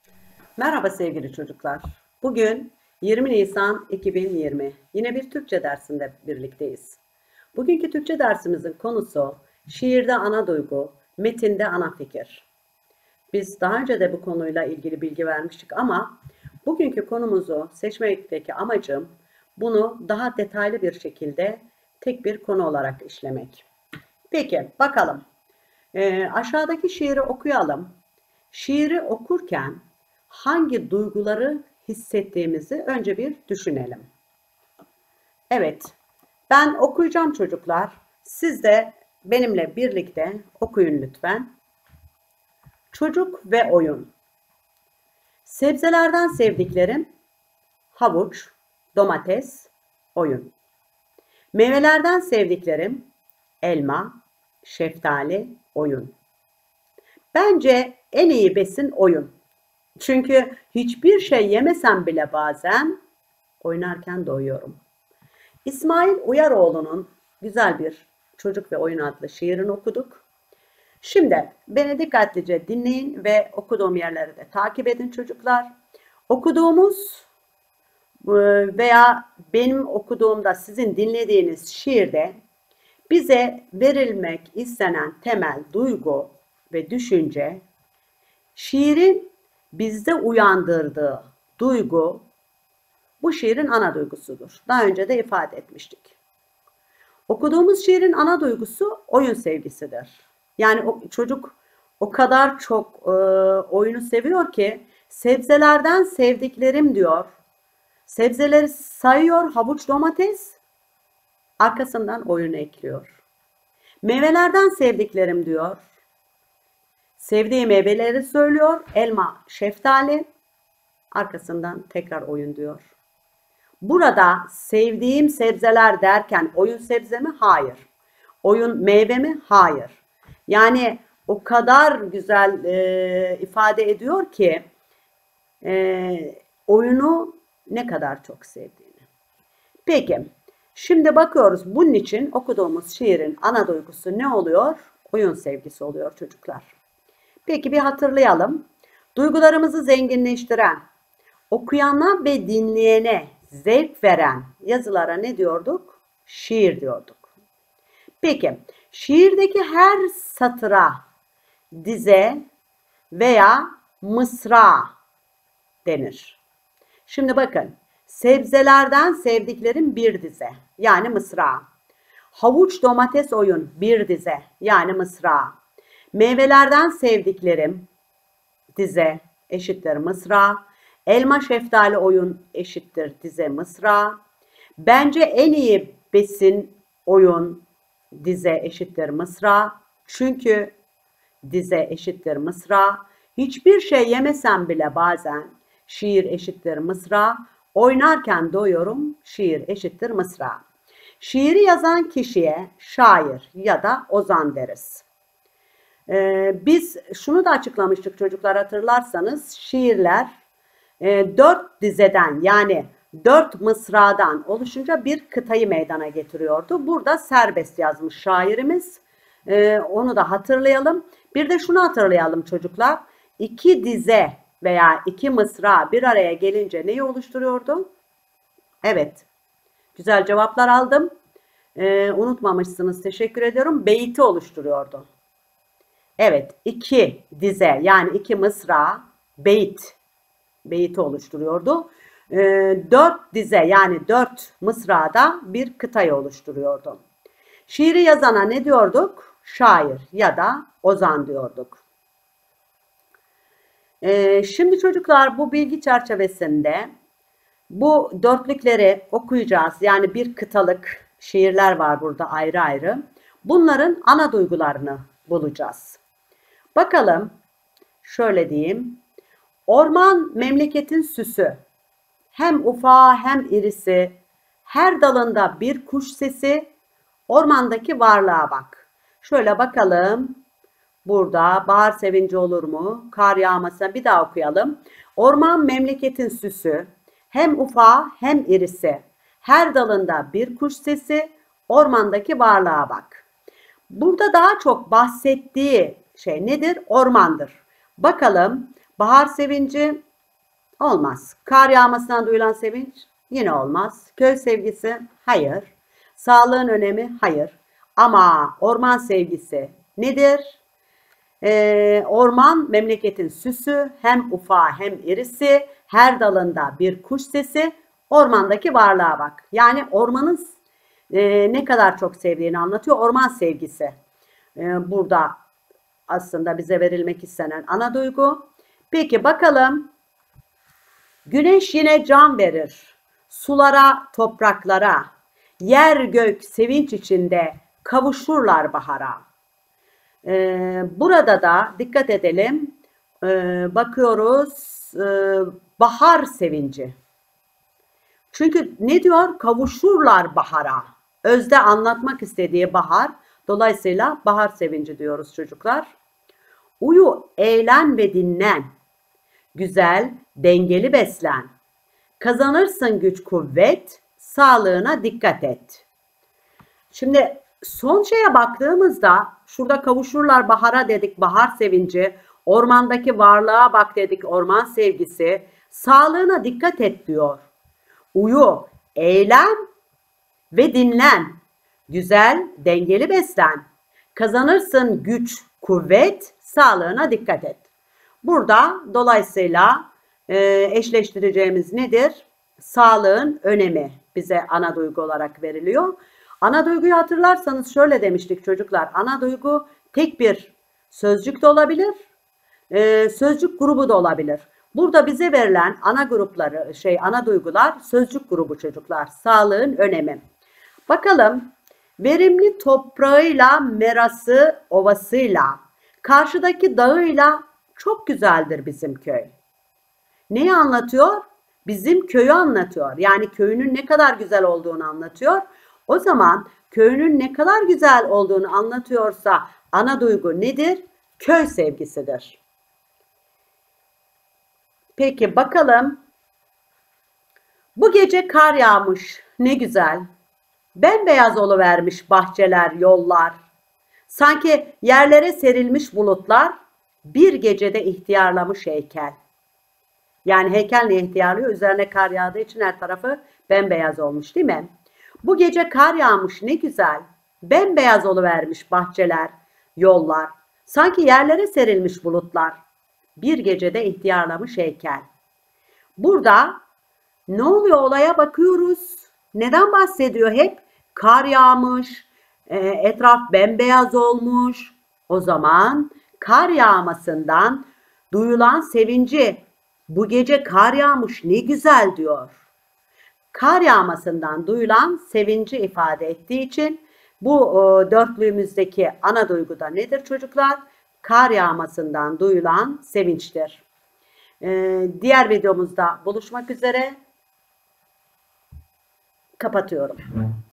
Merhaba sevgili çocuklar. Bugün 20 Nisan 2020. Yine bir Türkçe dersinde birlikteyiz. Bugünkü Türkçe dersimizin konusu şiirde ana duygu, metinde ana fikir. Biz daha önce de bu konuyla ilgili bilgi vermiştik ama bugünkü konumuzu seçmekteki amacım bunu daha detaylı bir şekilde tek bir konu olarak işlemek. Peki bakalım. Aşağıdaki şiiri okuyalım. Şiiri okurken hangi duyguları hissettiğimizi önce bir düşünelim. Evet, ben okuyacağım çocuklar. Siz de benimle birlikte okuyun lütfen. Çocuk ve oyun. Sebzelerden sevdiklerim havuç, domates, oyun. Meyvelerden sevdiklerim elma, şeftali, oyun. Bence en iyi besin oyun. Çünkü hiçbir şey yemesem bile bazen oynarken doyuyorum. İsmail Uyaroğlu'nun güzel bir Çocuk ve Oyun adlı şiirini okuduk. Şimdi beni dikkatlice dinleyin ve okuduğum yerleri de takip edin çocuklar. Okuduğumuz veya benim okuduğumda sizin dinlediğiniz şiirde bize verilmek istenen temel duygu ve düşünce şiirin bizde uyandırdığı duygu bu şiirin ana duygusudur. Daha önce de ifade etmiştik. Okuduğumuz şiirin ana duygusu oyun sevgisidir. Yani çocuk o kadar çok oyunu seviyor ki sebzelerden sevdiklerim diyor. Sebzeleri sayıyor, havuç, domates, arkasından oyunu ekliyor. Meyvelerden sevdiklerim diyor. Sevdiği meyveleri söylüyor. Elma, şeftali, arkasından tekrar oyun diyor. Burada sevdiğim sebzeler derken oyun sebze mi? Hayır. Oyun meyve mi? Hayır. Yani o kadar güzel ifade ediyor ki oyunu ne kadar çok sevdiğini. Peki, şimdi bakıyoruz. Bunun için okuduğumuz şiirin ana duygusu ne oluyor? Oyun sevgisi oluyor çocuklar. Peki bir hatırlayalım. Duygularımızı zenginleştiren, okuyana ve dinleyene zevk veren yazılara ne diyorduk? Şiir diyorduk. Peki, şiirdeki her satıra dize veya mısra denir. Şimdi bakın, sebzelerden sevdiklerim bir dize, yani mısra. Havuç, domates, oyun bir dize, yani mısra. Meyvelerden sevdiklerim dize eşittir mısra. Elma, şeftali, oyun eşittir dize mısra. Bence en iyi besin oyun dize eşittir mısra. Çünkü dize eşittir mısra. Hiçbir şey yemesem bile bazen şiir eşittir mısra. Oynarken doyuyorum şiir eşittir mısra. Şiiri yazan kişiye şair ya da ozan deriz. Biz şunu da açıklamıştık çocuklar hatırlarsanız şiirler 4 dizeden yani 4 mısradan oluşunca bir kıtayı meydana getiriyordu. Burada serbest yazmış şairimiz. Onu da hatırlayalım. Bir de şunu hatırlayalım çocuklar. 2 dize veya 2 mısra bir araya gelince neyi oluşturuyordu? Evet. Güzel cevaplar aldım. Unutmamışsınız. Teşekkür ediyorum. Beyti oluşturuyordu. Evet, 2 dize yani 2 mısra beyti oluşturuyordu. 4 dize yani 4 mısrada bir kıtayı oluşturuyordu. Şiiri yazana ne diyorduk? Şair ya da ozan diyorduk. Şimdi çocuklar bu bilgi çerçevesinde bu dörtlükleri okuyacağız. Yani bir kıtalık şiirler var burada ayrı ayrı. Bunların ana duygularını bulacağız. Bakalım, şöyle diyeyim. Orman memleketin süsü. Hem ufağı hem irisi. Her dalında bir kuş sesi. Ormandaki varlığa bak. Şöyle bakalım. Burada bahar sevinci olur mu? Kar yağmasa bir daha okuyalım. Orman memleketin süsü. Hem ufağı hem irisi. Her dalında bir kuş sesi. Ormandaki varlığa bak. Burada daha çok bahsettiği şey nedir? Ormandır. Bakalım Bahar sevinci olmaz. Kar yağmasından duyulan sevinç yine olmaz. Köy sevgisi hayır. Sağlığın önemi hayır. Ama orman sevgisi nedir? Orman memleketin süsü, hem ufağı hem irisi, her dalında bir kuş sesi, ormandaki varlığa bak. Yani ormanın ne kadar çok sevdiğini anlatıyor. Orman sevgisi. Burada aslında bize verilmek istenen ana duygu. Peki bakalım. Güneş yine can verir. Sulara, topraklara. Yer gök sevinç içinde kavuşurlar bahara. Burada da dikkat edelim. Bakıyoruz. Bahar sevinci. Çünkü ne diyor? Kavuşurlar bahara. Özde anlatmak istediği bahar. Dolayısıyla bahar sevinci diyoruz çocuklar. Uyu, eğlen ve dinlen. Güzel, dengeli beslen. Kazanırsın güç kuvvet, sağlığına dikkat et. Şimdi son şeye baktığımızda şurada kavuşurlar bahara dedik, bahar sevinci. Ormandaki varlığa bak dedik, orman sevgisi. Sağlığına dikkat et diyor. Uyu, eğlen ve dinlen. Güzel, dengeli beslen. Kazanırsın güç, kuvvet, sağlığına dikkat et. Burada dolayısıyla eşleştireceğimiz nedir? Sağlığın önemi bize ana duygu olarak veriliyor. Ana duyguyu hatırlarsanız şöyle demiştik çocuklar. Ana duygu tek bir sözcük de olabilir, sözcük grubu da olabilir. Burada bize verilen ana grupları, ana duygular sözcük grubu çocuklar. Sağlığın önemi. Bakalım, verimli toprağıyla, merası, ovasıyla, karşıdaki dağıyla çok güzeldir bizim köy. Neyi anlatıyor? Bizim köyü anlatıyor. Yani köyünün ne kadar güzel olduğunu anlatıyor. O zaman köyünün ne kadar güzel olduğunu anlatıyorsa ana duygu nedir? Köy sevgisidir. Peki bakalım. Bu gece kar yağmış. Ne güzel. Bembeyaz oluvermiş bahçeler, yollar. Sanki yerlere serilmiş bulutlar, bir gecede ihtiyarlamış heykel. Yani heykel ne ihtiyarlıyor? Üzerine kar yağdığı için her tarafı bembeyaz olmuş değil mi? Bu gece kar yağmış ne güzel. Bembeyaz oluvermiş bahçeler, yollar. Sanki yerlere serilmiş bulutlar. Bir gecede ihtiyarlamış heykel. Burada ne oluyor olaya bakıyoruz. Neden bahsediyor hep? Kar yağmış, etraf bembeyaz olmuş. O zaman kar yağmasından duyulan sevinci, bu gece kar yağmış ne güzel diyor. Kar yağmasından duyulan sevinci ifade ettiği için bu dörtlüğümüzdeki ana duygu da nedir çocuklar? Kar yağmasından duyulan sevinçtir. Diğer videomuzda buluşmak üzere. Kapatıyorum.